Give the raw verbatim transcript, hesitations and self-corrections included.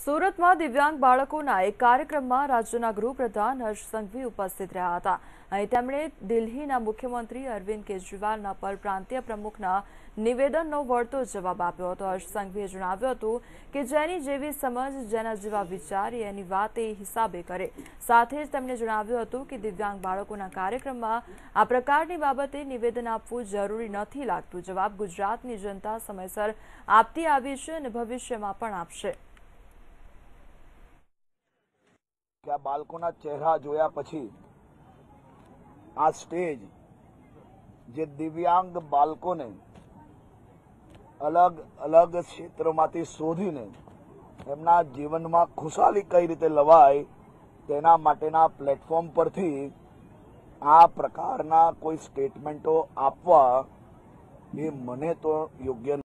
સુરતમાં દિવ્યાંગ બાળકોના એક કાર્યક્રમમાં રાજ્યના ગૃહપ્રધાન હર્ષ સંઘવી ઉપસ્થિત રહ્યા હતા. અહીં તેમણે દિલ્હીના મુખ્યમંત્રી અરવિંદ કેજરીવાલના પરપ્રાંતીય પ્રમુખના નિવેદનનો વળતો જવાબ આપ્યો હતો. હર્ષ સંઘવીએ જણાવ્યું હતું કે જેની જેવી સમજ, જેના જેવા વિચાર એની વાત એ હિસાબે કરે. સાથે જ તેમણે જણાવ્યું હતું કે દિવ્યાંગ બાળકોના કાર્યક્રમમાં આ પ્રકારની બાબતે નિવેદન આપવું જરૂરી નથી લાગતું. જવાબ ગુજરાતની જનતા સમયસર આપતી આવી છે અને ભવિષ્યમાં પણ આપશે. કે આ બાળકોના ચહેરા જોયા પછી આ સ્ટેજ જે દિવ્યાંગ બાળકોને અલગ અલગ ક્ષેત્રોમાંથી શોધીને એમના જીવનમાં ખુશાલી કઈ રીતે લવાય તેના માટેના પ્લેટફોર્મ પરથી આ પ્રકારના કોઈ સ્ટેટમેન્ટો આપવા એ મને તો યોગ્ય